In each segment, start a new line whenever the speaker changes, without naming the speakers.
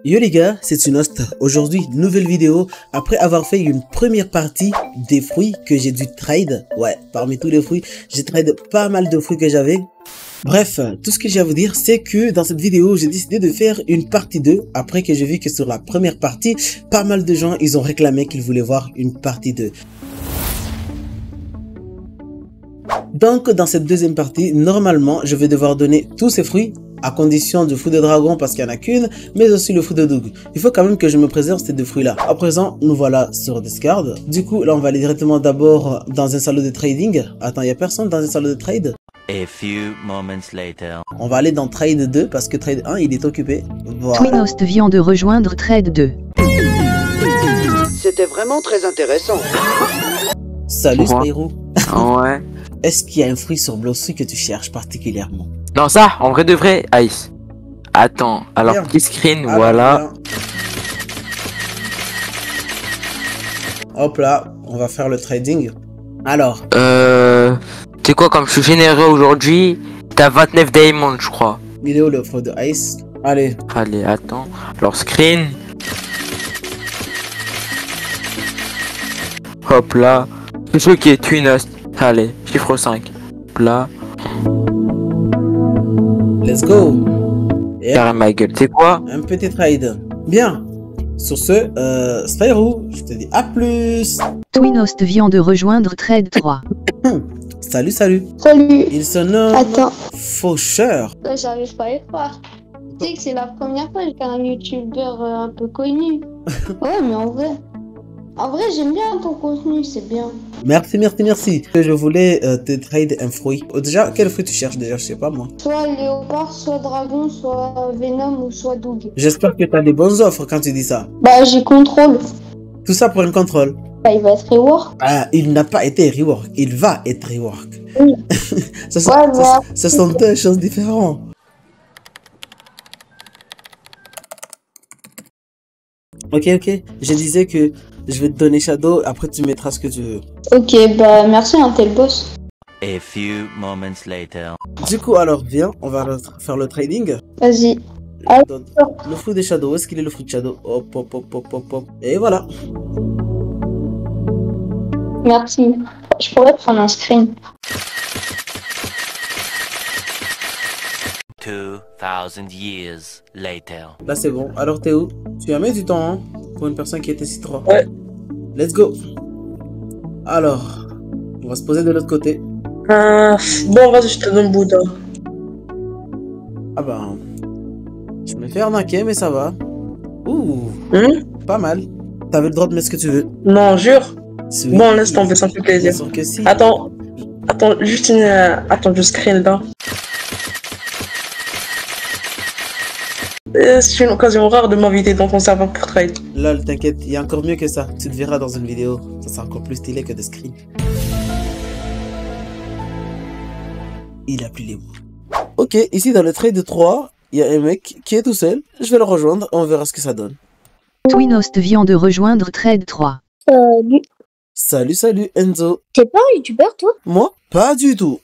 Yo les gars, c'est Tsunost. Aujourd'hui, nouvelle vidéo. Après avoir fait une première partie des fruits que j'ai dû trade. Ouais, parmi tous les fruits, j'ai trade pas mal de fruits que j'avais. Bref, tout ce que j'ai à vous dire, c'est que dans cette vidéo, j'ai décidé de faire une partie 2. Après que j'ai vu que sur la première partie, pas mal de gens, ils ont réclamé qu'ils voulaient voir une partie 2. Donc, dans cette deuxième partie, normalement, je vais devoir donner tous ces fruits, à condition du fruit de dragon parce qu'il n'y en a qu'une, mais aussi le fruit de Doug. Il faut quand même que je me préserve ces deux fruits-là. À présent, nous voilà sur Discard. Du coup, là, on va aller directement d'abord dans un salon de trading. Attends, il n'y a personne dans un salon de trade?
A few moments later.
On va aller dans Trade 2 parce que Trade 1, il est occupé. Voilà.
Twinost vient de rejoindre Trade 2.
C'était vraiment très intéressant.
Salut Spyro.
Ouais.
Est-ce qu'il y a un fruit sur Blossy que tu cherches particulièrement?
Non, ça, en vrai de vrai, Ice. Attends, alors
Bien.
petit screen,
Alors,
voilà.
Hop là, on va faire le trading. Alors,
Tu sais quoi, comme je suis généreux aujourd'hui, t'as 29 diamonds, je crois.
il est où le fruit de Ice? Allez,
Allez, attends. Alors, screen. Hop là. C'est ce qui est Twinost. Allez, chiffre 5. Hop là.
let's go. Et
Carré ma gueule. Tu sais quoi?
un petit trade. Bien. Sur ce, Spyro, je te dis à plus.
Twinost vient de rejoindre Trade 3.
Salut, salut.
Salut.
Il se nomme
Attends,
Faucheur.
là j'arrive pas à y croire. Tu sais que c'est la première fois qu'un youtubeur un peu connu. Ouais, mais en vrai j'aime bien ton contenu, c'est bien.
Merci, merci, merci. Je voulais te trade un fruit. Déjà, quel fruit tu cherches déjà? Je sais pas moi.
Soit léopard, soit dragon, soit venom ou soit doug.
J'espère que tu as des bonnes offres quand tu dis ça.
Bah j'ai contrôle.
Tout ça pour un contrôle.
Bah il va être reward.
Ah, il n'a pas été rework. Il va être rework.
Oui.
ça, sont,
Ouais,
ça sont deux choses différentes. Ok, ok. Je disais que je vais te donner Shadow. Après, tu mettras ce que tu veux.
Ok, bah merci, hein, t'es le boss.
A few moments later.
Du coup, alors, viens. On va faire le trading.
Vas-y.
Donne le fruit de Shadow. Où est-ce qu'il est le fruit de Shadow? Hop, hop, hop, hop, hop, hop. Et voilà.
Merci. Je pourrais prendre un screen.
2000 years later.
Là, c'est bon. Alors, t'es où? Tu as mis du temps, hein? Pour une personne qui était si 3.
Ouais.
Let's go. Alors, on va se poser de l'autre côté.
Bon, vas-y, je te donne Bouddha.
Ah ben, je me fais arnaquer, mais ça va. Ouh, pas mal. T'avais le droit de mettre ce que tu veux.
Non, jure.
Si-
Bon, laisse tomber, ça me fait plaisir.
Bien sûr que si.
Attends, juste une... Attends, je screen là. C'est une occasion rare de m'inviter dans ton serveur pour trade.
Lol, t'inquiète, il y a encore mieux que ça. Tu te verras dans une vidéo. Ça sera encore plus stylé que des screens. Il a plus les mots. Ok, ici dans le trade 3, il y a un mec qui est tout seul. Je vais le rejoindre, on verra ce que ça donne.
Twinost vient de rejoindre Trade 3.
Salut, salut Enzo.
T'es pas un youtubeur toi?
Moi? Pas du tout.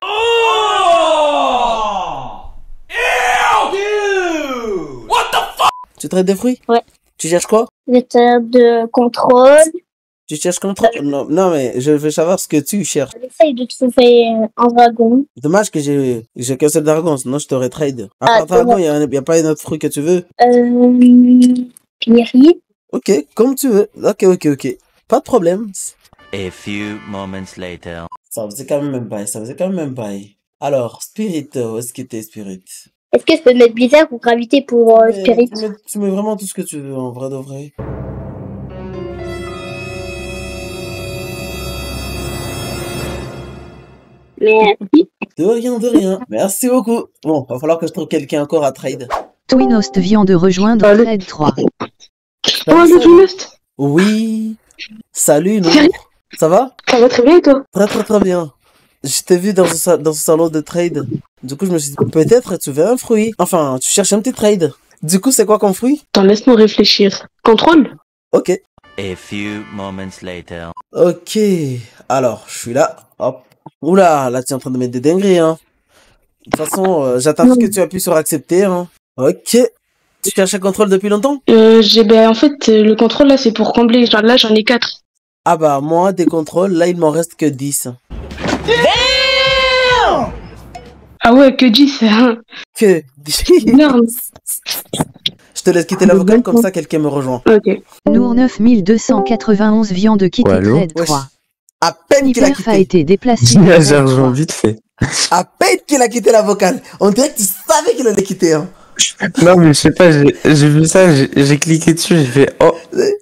Tu traites des fruits?
Ouais.
Tu cherches quoi?
Méthode de contrôle.
Tu cherches comme ça? Non, non, mais je veux savoir ce que tu cherches.
J'essaye de trouver un dragon.
Dommage que j'ai qu'un seul dragon, sinon je t'aurais trade. À
Ah,
part dragon, il y a pas un autre fruit que tu veux?
Pierry.
Ok, comme tu veux. Ok, ok, ok. Pas de problème.
A few moments later.
Ça faisait quand même un bail, ça faisait quand même un bail. Alors, Spirit, où est-ce que t'es, Spirit?
Est-ce que je peux mettre Blizzard ou Gravité pour Spirit?
Tu mets vraiment tout ce que tu veux, en vrai de vrai.
Mais
De rien, de rien. Merci beaucoup. Bon, va falloir que je trouve quelqu'un encore à trade.
Twinost vient de rejoindre
Allez.
Trade 3.
Salut.
Twinost.
Oui. Salut, non?
Sérieux?
Ça va?
Ça va très bien, toi?
Très très très bien. Je t'ai vu dans ce salon de trade. Du coup, je me suis dit, peut-être tu veux un fruit. Enfin, tu cherches un petit trade. Du coup, c'est quoi comme fruit?
Attends, laisse-moi réfléchir. Contrôle?
Ok.
A few moments later.
Ok. Alors, je suis là. Hop. Oula, là, tu es en train de mettre des dingueries, hein. De toute façon, j'attends ce que tu appuies sur accepter, hein. Ok. Tu cherches un contrôle depuis longtemps?
En fait, le contrôle là, c'est pour combler. Genre, là, j'en ai 4.
Ah bah, moi, des contrôles, là, il m'en reste que 10.
Ah ouais, que 10, hein.
Que
Énorme.
Je te laisse quitter la vocale, comme ça, quelqu'un me rejoint.
Ok.
Nour 9291 viande quitte
Ouais, allô
trade
Wesh.
3.
À peine qu'il a
Sniper a
quitté.
été déplacé.
J'ai
de trade
rejoint
3.
vite fait.
À peine qu'il a quitté la vocale. On dirait que tu savais qu'il allait quitter, hein.
Non, mais je sais pas, j'ai vu ça, j'ai cliqué dessus, j'ai fait oh.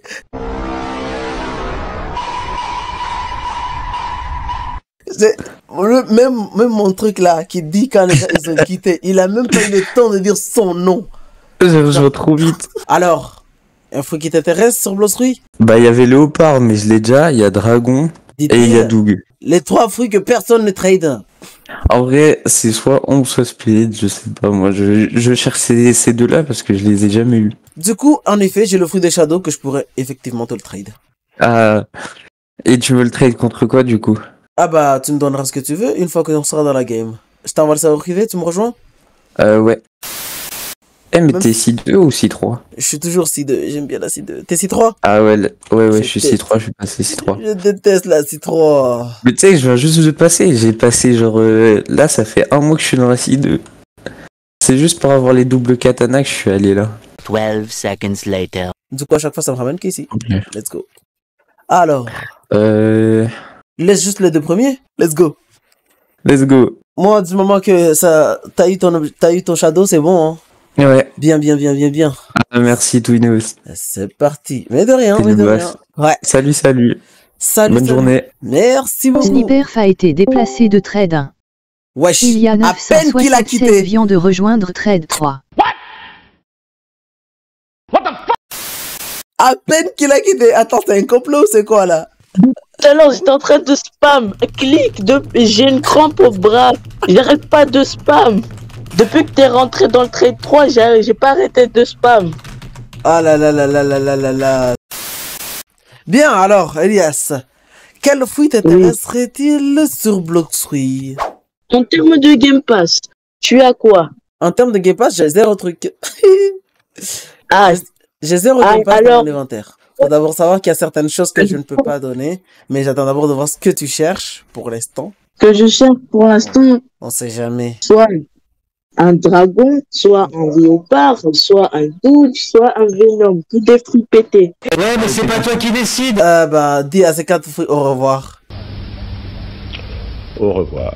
Même mon truc là, qui dit quand les gens ils ont quitté, il a même pas eu le temps de dire son nom.
J'ai rejoint trop vite.
Alors, un fruit qui t'intéresse sur Blossruy?
Bah, il y avait Léopard, mais je l'ai déjà, il y a Dragon et il y a Doug.
Les 3 fruits que personne ne trade.
En vrai, c'est soit Ombre, soit Spirit, je sais pas, moi, je cherche ces deux-là parce que je les ai jamais eus.
Du coup, en effet, j'ai le fruit des Shadows que je pourrais effectivement te le trade.
Ah, et tu veux le trade contre quoi, du coup?
Ah bah, tu me donneras ce que tu veux une fois qu'on sera dans la game. Je t'envoie le serveur privé, tu me rejoins?
Ouais. Eh, mais
Même
t'es C2 ou C3?
Je suis toujours C2, j'aime bien la C2. T'es C3?
Ah ouais, ouais,
Je
je suis
déteste.
C3, je suis passé C3.
Je déteste la C3.
Mais tu sais, je viens juste de passer, j'ai passé genre... là, ça fait 1 mois que je suis dans la C2. C'est juste pour avoir les doubles katana que je suis allé là.
12 seconds later.
Du coup, à chaque fois, ça me ramène qu'ici.
Ok.
Let's go. Alors,
Euh...
laisse juste les 2 premiers. Let's go.
Let's go.
Moi, du moment que t'as eu ton shadow, c'est bon, hein.
Ouais.
Bien, bien, bien, bien, bien.
Ah, merci Twinos.
C'est parti. Mais de rien,
T'es
mais
une
de
bosse.
rien. Ouais.
Salut, salut.
Salut.
Bonne
salut.
journée.
Merci beaucoup.
Sniper a été déplacé de trade 1.
Wesh.
Il y a
À peine qu'il a
967
quitté.
viande de rejoindre trade 3.
À peine qu'il a quitté. Attends, c'est un complot ou c'est quoi là?
Tout à l'heure, j'étais en train de spam. J'ai une crampe au bras. J'arrête pas de spam. Depuis que t'es rentré dans le trade 3, j'ai pas arrêté de spam.
Ah là là là là là là là là. Bien, alors, Elias. Quel fruit t'intéresserait-il sur Bloxruy?
En termes de Game Pass, tu as quoi?
En termes de Game Pass, j'ai 0 truc.
Ah,
J'ai 0
Ah,
Game Pass
alors-
dans mon inventaire. Faut d'abord savoir qu'il y a certaines choses que je ne peux pas donner. Mais j'attends d'abord de voir ce que tu cherches pour l'instant.
que je cherche pour l'instant,
On sait jamais.
soit un dragon, soit un léopard, soit un doute, soit un venom. Tout des fruits pétés.
Ouais, mais c'est pas toi qui décide.
Bah, dis à ces 4 fruits au revoir.
Au revoir.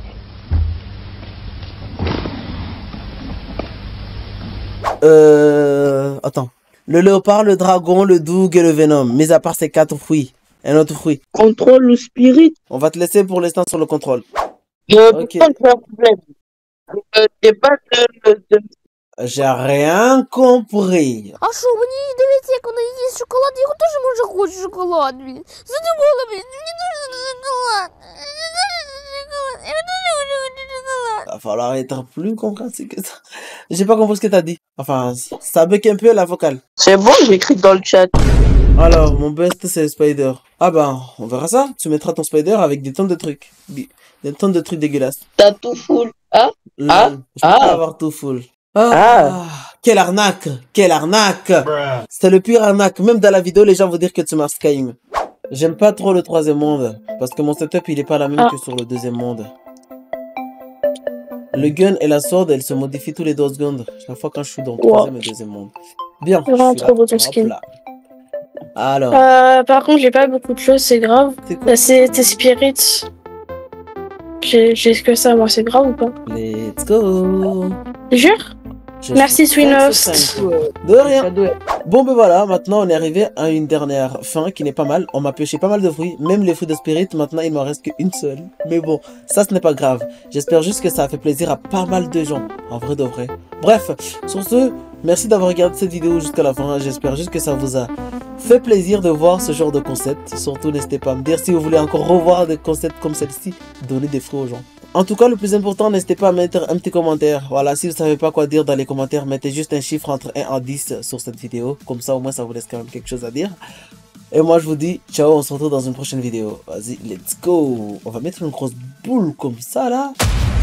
Attends. Le léopard, le dragon, le doug et le venom. Mis à part ces 4 fruits. Un autre fruit.
Contrôle ou spirit?
On va te laisser pour l'instant sur le contrôle. Ok.
Pourquoi c'est un problème? J'ai pas de...
J'ai rien compris.
А що, мені дивіться, як вона їсть шоколад, я теж може хочу шоколад, блін. Задумала, блін, мені дуже шоколад. Мені дуже шоколад. Я дуже хочу шоколад.
Va falloir être plus compréhensif que ça. J'ai pas compris ce que t'as dit. Enfin, ça bug un peu la vocale.
C'est bon, j'écris dans le chat.
Alors, mon best, c'est Spider. Ah ben, on verra ça. Tu mettras ton Spider avec des tonnes de trucs. Des tonnes de trucs dégueulasses.
T'as tout full. Ah,
Je peux
Ah.
pas avoir tout full. Quelle arnaque! Quelle arnaque! C'est le pire arnaque. Même dans la vidéo, les gens vont dire que tu m'as Skyrim. J'aime pas trop le 3e monde. Parce que mon setup, il est pas la même que sur le 2e monde. Le gun et la sword, elles se modifient tous les 2 secondes. Chaque fois quand je suis dans le 3e et 2e monde. Bien.
C'est vraiment
je suis
trop beau
là.
ton skin.
Hop là. Alors,
Par contre, j'ai pas beaucoup de choses, c'est grave.
c'est quoi?
C'est tes spirits. J'ai que ça, moi, c'est grave ou pas?
Let's go!
Jure?
Je
Merci,
suis
Swinost.
De rien. Bon ben voilà, maintenant on est arrivé à une dernière fin qui n'est pas mal. On m'a pioché pas mal de fruits, même les fruits de spirit, maintenant il m'en reste qu'une seule. Mais bon, ça ce n'est pas grave. J'espère juste que ça a fait plaisir à pas mal de gens, en vrai de vrai. Bref, sur ce, merci d'avoir regardé cette vidéo jusqu'à la fin. J'espère juste que ça vous a fait plaisir de voir ce genre de concept. Surtout n'hésitez pas à me dire si vous voulez encore revoir des concepts comme celle-ci, donner des fruits aux gens. En tout cas, le plus important, n'hésitez pas à mettre un petit commentaire. Voilà, si vous savez pas quoi dire dans les commentaires, mettez juste un chiffre entre 1 et 10 sur cette vidéo. Comme ça, au moins, ça vous laisse quand même quelque chose à dire. Et moi, je vous dis ciao, on se retrouve dans une prochaine vidéo. Vas-y, let's go. On va mettre une grosse boule comme ça, là.